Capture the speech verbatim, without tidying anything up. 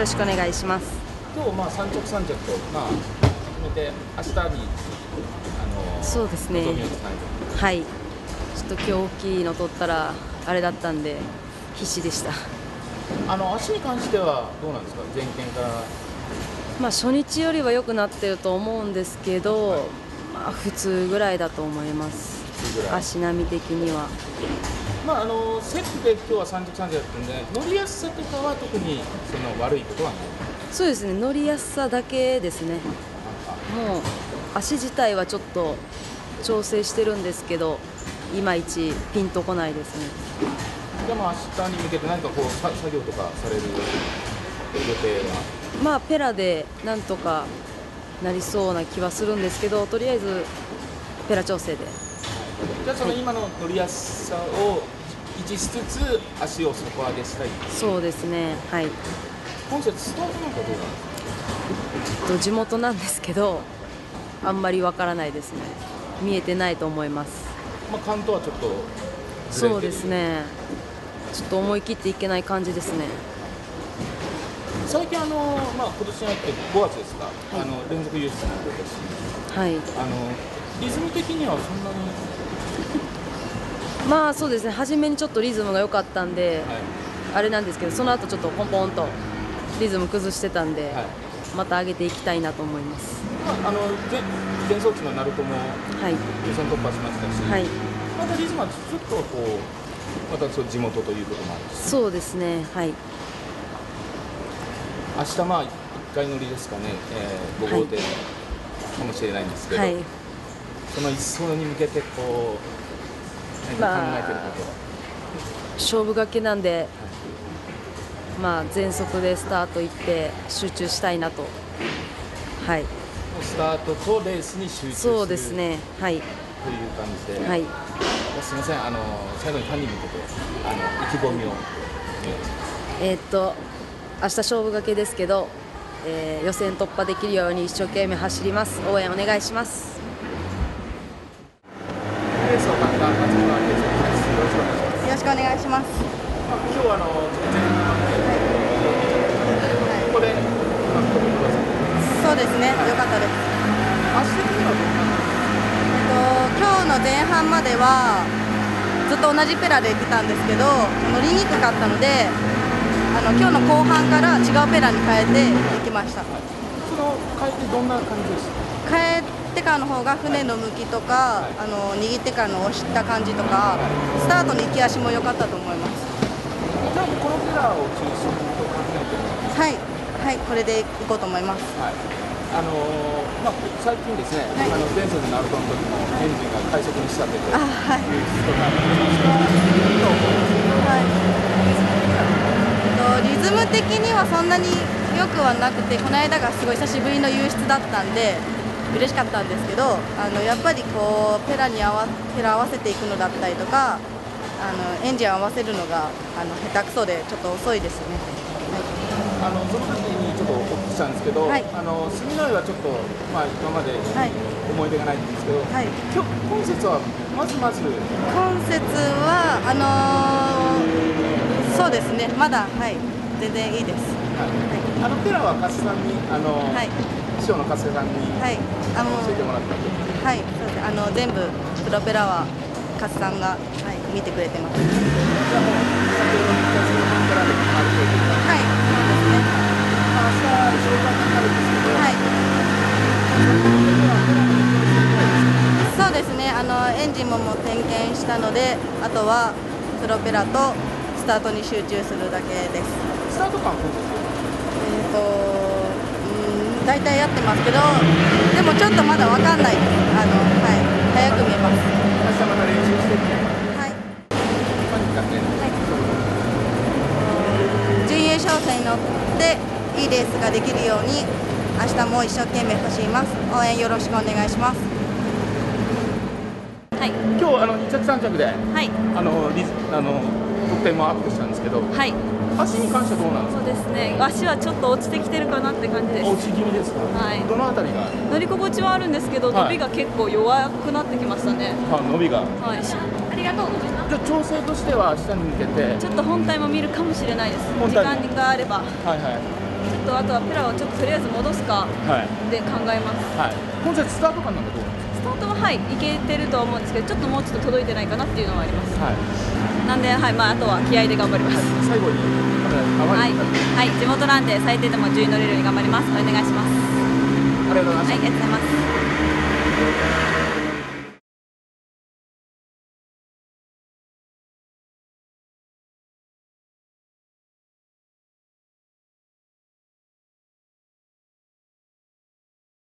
しくお願いします。 今日まあ三着三着とまあ決めて明日にあのそうですね。 望みをつないで。 はい。ちょっと今日大きいの取ったらあれだったんで必死でした。 あの足に関してはどうなんですか、前県から。 まあ初日よりは良くなってると思うんですけど、はい、まあ普通ぐらいだと思います。足並み的には。 まああのセットで今日は三着三着だったんで、乗りやすさとかは特にその悪いことはない。 そうですね。乗りやすさだけですね。もう足自体はちょっと調整してるんですけど、いまいちピンとこないですね。 でも明日に向けて何かこう作業とかされる予定は。 まあペラでなんとかなりそうな気はするんですけど、とりあえずペラ調整で。 じゃあその今の乗りやすさを維持しつつ足を底上げしたい。 そうですね。はい。 今節スタートなんかどうなんですか。 ちょっと地元なんですけど、あんまりわからないですね。見えてないと思います。 まあ関東はちょっとそうですね。ちょっと思い切っていけない感じですね。 最近あのまあ今年に入ってごがつですか、はい、あの連続優勝も出たし、 はい。 あのリズム的にはそんなに。 まあそうですね。初めにちょっとリズムが良かったんで、はい、あれなんですけど、その後ちょっとポンポンとリズム崩してたんで、はい、また上げていきたいなと思います。 まあ、あの前走地の鳴門も予選突破しましたし、はい、またリズムはちょっとこうまたそう地元ということもあるし。 そうですね。はい。 明日まあいっかい乗りですかね、えー、ご号艇かもしれないんですけど、はい、その一走に向けてこう何か考えてることは。まあ、勝負がけなんで、はい、まあ全速でスタート行って集中したいなと。はい。 スタートとレースに集中する。 そうですね。はい。 という感じで。 はい。 すみません、あの最後にファンに向けてあの意気込みを。 えー、っと明日勝負がけですけど、えー、予選突破できるように一生懸命走ります。応援お願いします。 レースを勝った松村圭選手です。 よろしくお願いします。 今日はあの前半でここでそうですね、良かったです。 明日的にはどうなんですか。 えっと今日の前半まではずっと同じペラで行ってたんですけど、乗りにくかったので、あの今日の後半から違うペラに変えて行きました。はい、 その変えてどんな感じでした。 変えてからの方が船の向きとか、はい、あの握ってからの押した感じとか、スタートの行き足も良かったと思います。 じゃあこのペラを中心と考えてます。 はいはい、これで行こうと思います。 はい、あのー、まあ最近ですね、はい、あの前節のナルトの時もエンジンが快速に仕立てて、はい、ニュースとかありました。 はい。リズム的にはそんなに良くはなくて、この間がすごい久しぶりの優出だったんで嬉しかったんですけど、あのやっぱりこうペラに合わペラ合わせていくのだったりとか、あのエンジン合わせるのがあの下手くそでちょっと遅いですね。 はい、あのその時にちょっとお聞きしたんですけど、はい、あの住之江はちょっとまあ今まで思い出がないんですけど、はい、今日今節はまずまず今節はあのー、そうですね、まだはい全然いいです。 はいはい、あのペラは加瀬さんにあの、はい、師匠の加瀬さんに、はい、あの教えてもらったんで、 はい、そうです。あの全部プロペラは加瀬さんが、はい、見てくれてます。じゃあもう先ほど言ったそのペラである程度、はい、そうですね。 明日紹介になるんですけど、はい。 そうですね。あのエンジンももう点検したので、あとはプロペラとスタートに集中するだけです。 スタート感はどうですか。 えっと、うん、大体やってますけど、でもちょっとまだわかんないです。あのはい、早く見えます。 明日また練習してみて。 はい。 何かね。はい。 準優勝戦に乗っていいレースができるように明日も一生懸命走ります。応援よろしくお願いします。 はい。 今日あのに着さん着で、はい、あのリズあの得点もアップしたんですけど、 はい。 足に関してはどうなんですか。 そうですね。足はちょっと落ちてきてるかなって感じです。 落ち気味ですか。はい。どのあたりが。 乗り心地はあるんですけど、伸びが結構弱くなってきましたね。 はい、伸びが。 はい。ありがとうございます。 じゃあ調整としては明日に向けて。 ちょっと本体も見るかもしれないです。時間があれば。 はいはい。 ちょっとあとはペラをちょっととりあえず戻すかはいで考えます。 はい今節スタート感なんかどうなんですスタートははいいけてるとは思うんですけど、ちょっともうちょっと届いてないかなっていうのはあります。 かはいなんで、はい、まあ、あとは気合で頑張ります。 最後にカメラはい、 淡いはい、地元なんで最低でもじゅうい乗れるように頑張ります。お願いします。 ありがとうございましたはい、ありがとうございます。